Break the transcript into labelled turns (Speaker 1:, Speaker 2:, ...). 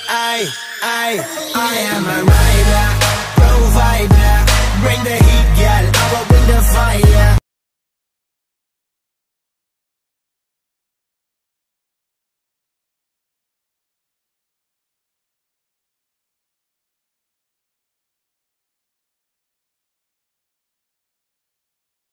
Speaker 1: I am a rider, provider. Bring the heat, girl, I will bring the fire.